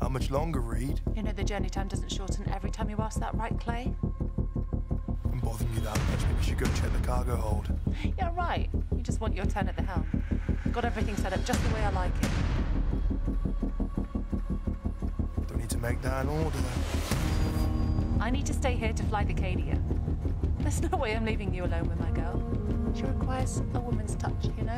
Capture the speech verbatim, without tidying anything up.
Not much longer, Reed. You know the journey time doesn't shorten every time you ask that, right, Clay? I'm bothering you that much because you go check the cargo hold. Yeah, right. You just want your turn at the helm. Got everything set up just the way I like it. Don't need to make that an order. I need to stay here to fly the Arcadia. There's no way I'm leaving you alone with my girl. She requires a woman's touch, you know?